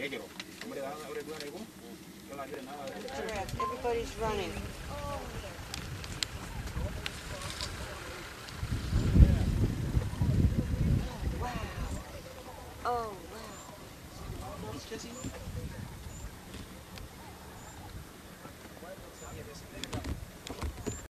Correct. Everybody's running. Wow. Oh, wow. It's Jesse.